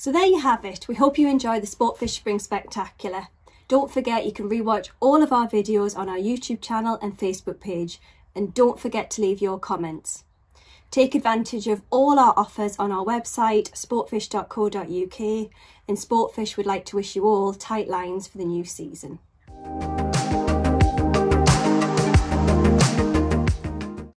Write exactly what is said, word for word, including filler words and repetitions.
So there you have it. We hope you enjoy the Sportfish Spring Spectacular. Don't forget you can rewatch all of our videos on our YouTube channel and Facebook page, and don't forget to leave your comments. Take advantage of all our offers on our website sportfish dot co dot U K, and Sportfish would like to wish you all tight lines for the new season.